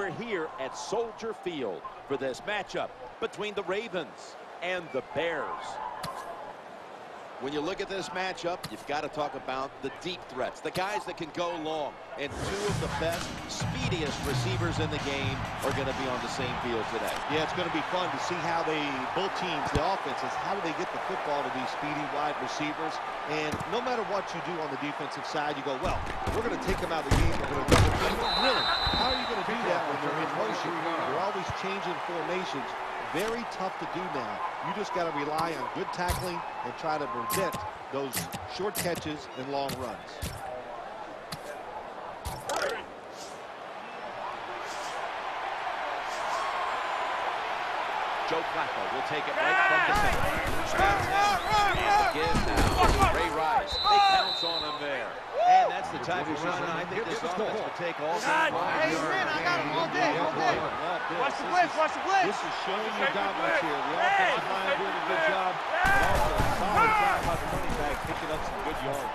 We're here at Soldier Field for this matchup between the Ravens and the Bears. When you look at this matchup, you've got to talk about the deep threats, the guys that can go long. And two of the best, speediest receivers in the game are going to be on the same field today. Yeah, it's going to be fun to see how both teams, the offenses, how do they get the football to these speedy wide receivers. And no matter what you do on the defensive side, you go, well, we're going to take them out of the game. We're going to double team them. Really, how are you going to do that when they're in motion? They're always changing formations. Very tough to do now. You just got to rely on good tackling and try to prevent those short catches and long runs. Joe Flacco will take it right from the center. And the give now. Ray Rice. They pounce on him there. And that's the type of run I think this offense will take all day. Hey, man, I got him all day, all day. Watch the blitz, watch the blitz. This is showing you dominance here. The offensive line doing a good job, but also a solid job by the running back picking up some good yards.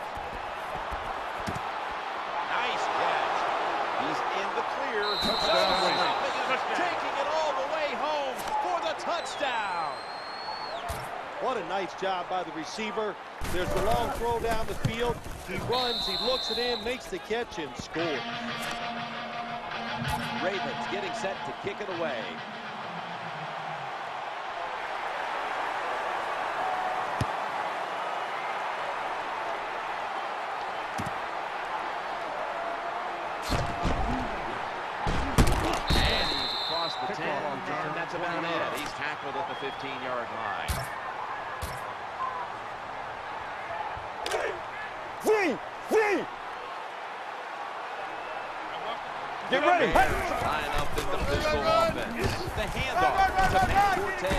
Nice catch. He's in the clear. Taking it all the way home for the touchdown. What a nice job by the receiver. There's the long throw down the field. He runs, he looks it in, makes the catch, and scores. Ravens getting set to kick it away. And he's across the 10, and that's about it. He's tackled at the 15-yard line. Get ready. Line up in the pistol offense. The handoff to Matt Forte.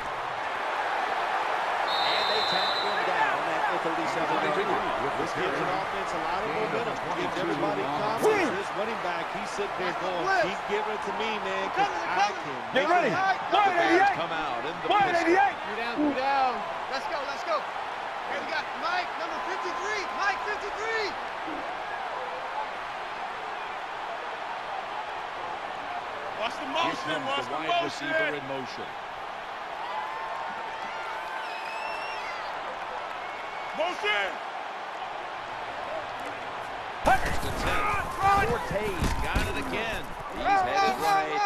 And they tackle him down at the 37-yard line. This gives an offense a lot of momentum. Gives everybody confidence. This running back, he's sitting there going, keep giving it to me, man, because I can. Get ready. The Bears come out in the pistol. 2 down. Let's go, let's go. Here we got Mike, number 53. Mike, 53. Watch the Here motion. comes the wide receiver in motion. Motion. First and 10. Forte's got it again. He's headed right.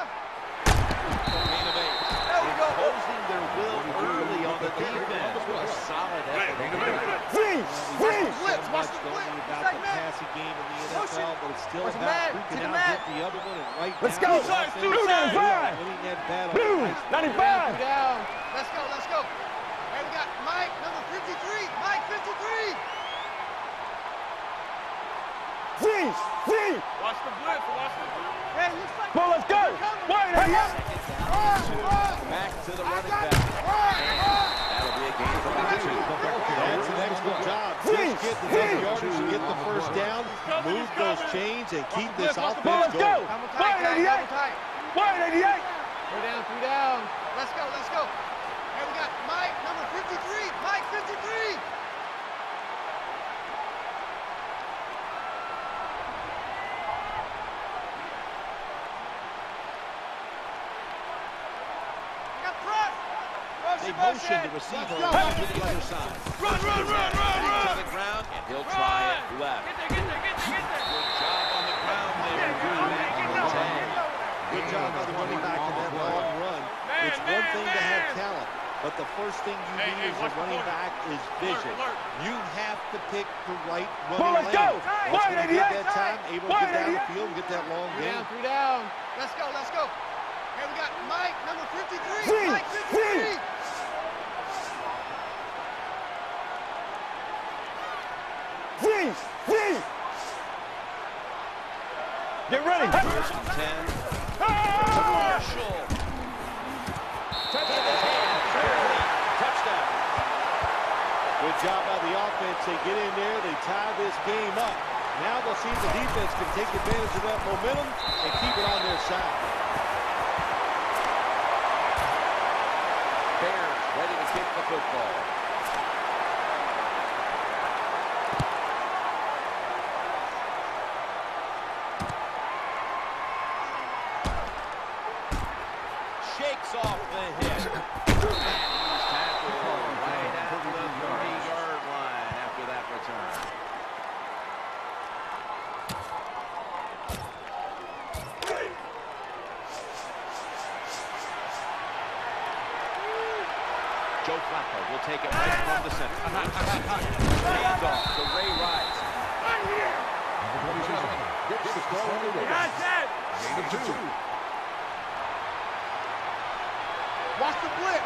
Main event. Imposing their will early on the defense. What a solid effort. Blitz, watch the blitz. About the passing game in the NFL, but it's still Where's about Matt? who can To the out-hit Matt. the other one and right Let's down go. the offense. 295. Winning that battle. 95. Down. Let's go, let's go. Here we got Mike, number 53. Mike, 53. Watch the blitz. Watch the blitz. Hey, looks like Come on, let's go. Back to the running back. That'll be a gain of about 2. That's an excellent job. Just get the double yardage and get the first down, move those chains, and keep this offense going. Double tight, guys, double tight. 188. 3 down. Let's go, let's go. Here we got Mike, number 53. Mike, 53. They motion the receiver over to the other side. Run. Back to the ground, and he'll try it left. Get there. Good job on the ground there. Good job by the running back in that long run. It's one thing to have talent, but the first thing you need as a running back is vision. You have to pick the right running lane. Once you get that time, able to get down the field and get that long game. 3 down. Let's go, let's go. Here we got Mike, number 53. Mike, 53. Get ready. First and 10. To Marshall. Touchdown. Good job by the offense. They get in there, they tie this game up. Now they'll see if the defense can take advantage of that momentum and keep it on their side. Bears ready to kick the football. shakes off the hit. And he's tackled right at the 30-yard line after that return. Joe Flacco will take it right from the center. Handoff to Ray Rice. Watch the blitz.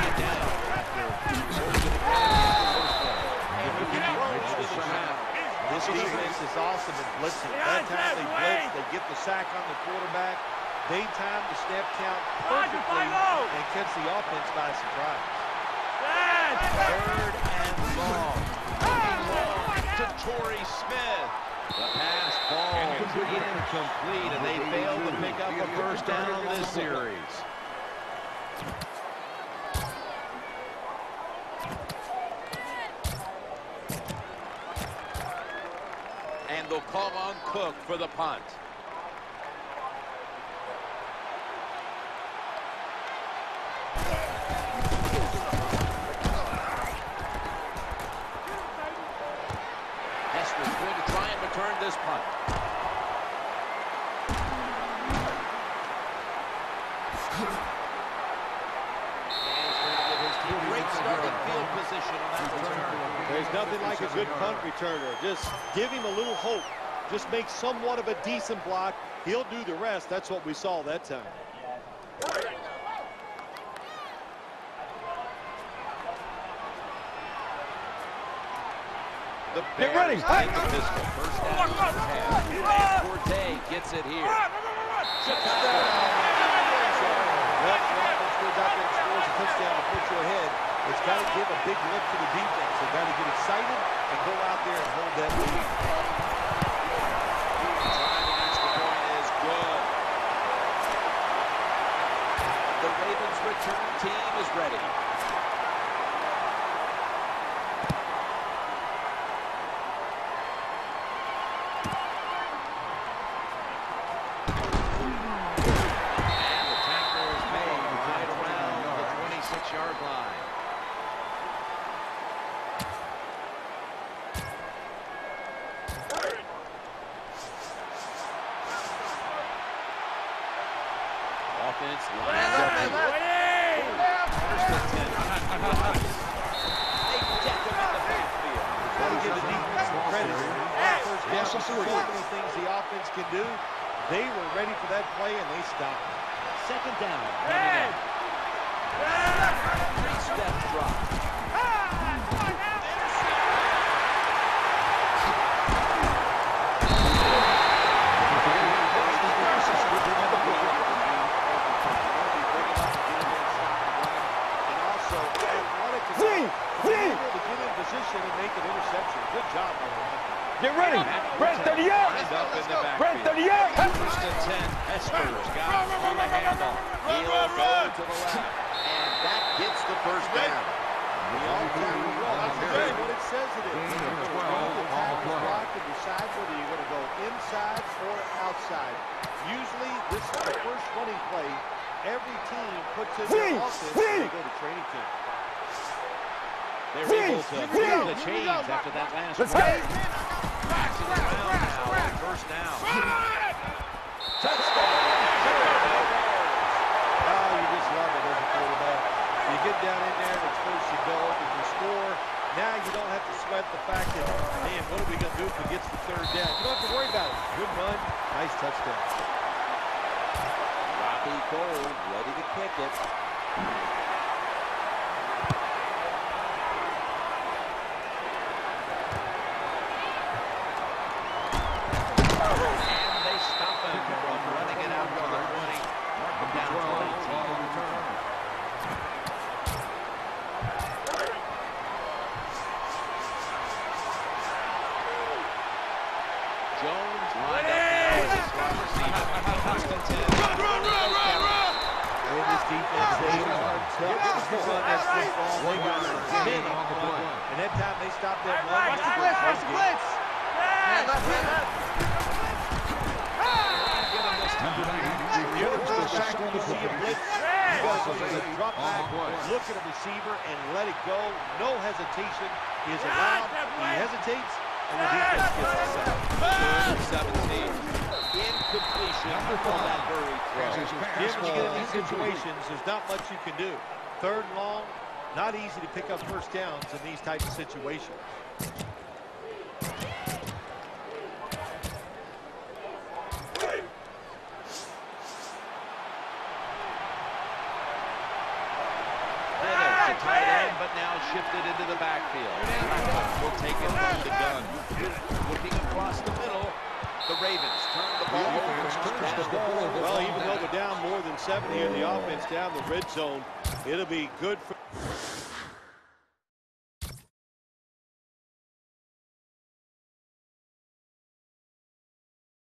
This defense is awesome at blitzing. That time they blitz, they get the sack on the quarterback. They time the snap count perfectly and catch the offense by surprise. Third and long. Looking long to Torrey Smith. The pass ball incomplete, and they fail to pick up a first down on this series. And they'll call on Cook for the punt. Hester's going to try and return this punt. Great starting field position on that return. There's nothing like a good punt returner. Just give him a little hope. Just make somewhat of a decent block. He'll do the rest. That's what we saw that time. The Bears ready. take the pistol. First down in the half. Forte gets it here. Chicago. Well, offense goes out there and scores a touchdown to put you ahead. It's got to give a big lift to the defense. They've got to get excited and go out there and hold that lead. Driving extra point is good. The Ravens return team is ready. Offense lines up. They deck him in the backfield. Got to give the defense some credit. First down, so many things the offense can do. They were ready for that play, and they stopped it. Second down. Three-step drop. Position and make an interception. Good job by the line. Get ready. Brent 30 yards. Brent 30 yards. First and 10. Hesper's got it on the handle. He'll go to the left. And that gets the first down. The all-time rule. That's exactly what it says it is. You're going to run the tackle block and decide whether you're going to go inside or outside. Usually, this is the first running play every team puts in their offense when they go to training camp. They're able to flip the chains after that last Let's play. go. Backing around now on first down. Touchdown. Oh, you just love it as a quarterback. You get down in there and it's first you go and you score. Now you don't have to sweat the fact that, man, what are we going to do if it gets the third down? You don't have to worry about it. Good run. Nice touchdown. Robbie Gould ready to kick it. Jones lined up now as a slot receiver. First and 10. And this defense, they are tough to run that football. They got a min on the run. And that time they stopped that run. Watch the blitz, watch the blitz. Hand up, hand up. You're supposed to see a blitz. You got to do is drop back, look at a receiver, and let it go. No hesitation is allowed. He hesitates, and the defense gets the sack. 17. Incompletion on that hurry throw. Jim, when you get in these situations, there's not much you can do. Third and long, not easy to pick up first downs in these types of situations. Tight end, but now shifted into the backfield. Will take it from the gun. Looking across the middle, the Ravens turn the ball over. Well, even though they're down more than 7 here in the offense, down the red zone, it'll be good for...